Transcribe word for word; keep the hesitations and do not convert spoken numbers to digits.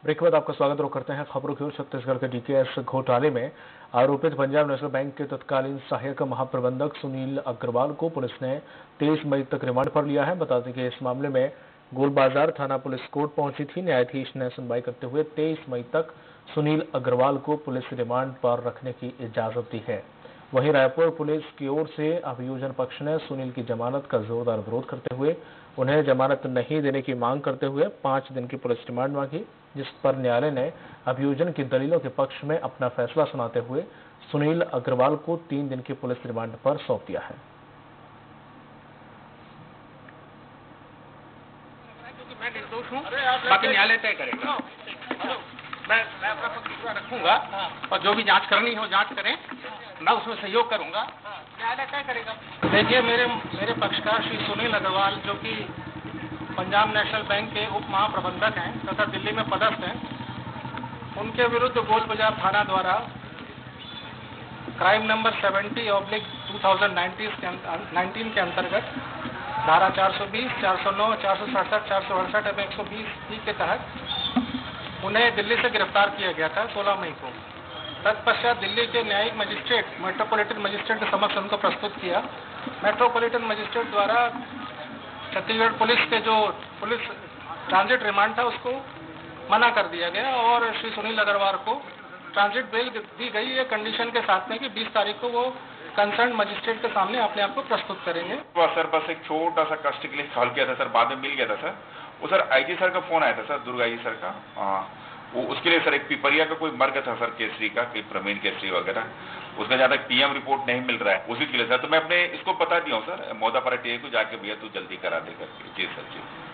Break के बाद आपका स्वागत और करते हैं खबरों की ओर। छत्तीसगढ़ के डीकेएस घोटाले में आरोपित पंजाब नेशनल बैंक के तत्कालीन सहायक महाप्रबंधक सुनील अग्रवाल को पुलिस ने तेईस मई तक रिमांड पर लिया है। बता दें कि इस मामले में गोलबाजार थाना पुलिस कोर्ट पहुंची थी। न्यायाधीश ने सुनवाई करते हुए तेईस मई तक सुनील अग्रवाल को पुलिस रिमांड पर रखने की इजाजत दी है। वहीं रायपुर पुलिस की ओर से अभियोजन पक्ष ने सुनील की जमानत का जोरदार विरोध करते हुए उन्हें जमानत नहीं देने की मांग करते हुए पांच दिन की पुलिस रिमांड मांगी, जिस पर न्यायालय ने अभियोजन की दलीलों के पक्ष में अपना फैसला सुनाते हुए सुनील अग्रवाल को तीन दिन की पुलिस रिमांड पर सौंप दिया है। मैं निर्दोष हूँ, बाकी न्यायालय तय करेगा। मैं मैं अपना पक्ष पूरा रखूंगा और जो भी जांच करनी हो जांच करें, मैं उसमें सहयोग करूंगा, न्यायालय तय करेगा। देखिए, मेरे मेरे पक्षकार श्री सुनील अग्रवाल, जो कि पंजाब नेशनल बैंक के उप महाप्रबंधक हैं तथा दिल्ली में पदस्थ हैं, उनके विरुद्ध गोलबाजार थाना द्वारा crime number seventy oblique two thousand nineteen के अंतर्गत धारा चार सौ बीस, चार सौ नौ, चार सौ सड़सठ, चार सौ अड़सठ एवं एक सौ बीस के तहत उन्हें दिल्ली से गिरफ्तार किया गया था सोलह मई को। तत्पश्चात दिल्ली के न्यायिक मजिस्ट्रेट मेट्रोपॉलिटन मजिस्ट्रेट के समक्ष उनको प्रस्तुत किया। मेट्रोपॉलिटन मजिस्ट्रेट द्वारा छत्तीसगढ़ पुलिस के जो पुलिस ट्रांजिट रिमांड था उसको मना कर दिया गया और श्री सुनील अग्रवाल को ट्रांजिट बेल दी गई है कंडीशन के साथ में कि बीस तारीख को वो कंसर्न मजिस्ट्रेट के सामने अपने आप को प्रस्तुत करेंगे। सर बस एक छोटा सा कष्ट के लिए कॉल किया था सर, बाद में मिल गया था सर। वो सर आईजी सर का फोन आया था सर, दुर्गा जी सर का। हाँ, वो उसके लिए सर एक पिपरिया का कोई मर्ग था सर, केसरी का, कोई प्रवीण केसरी वगैरह, उसका ज्यादा पीएम रिपोर्ट नहीं मिल रहा है, उसी के लिए सर। तो मैं अपने इसको बता दिया हूँ सर, मोदापारा टीए को जाके भैया तू जल्दी करा दे करके। जी सर, जी।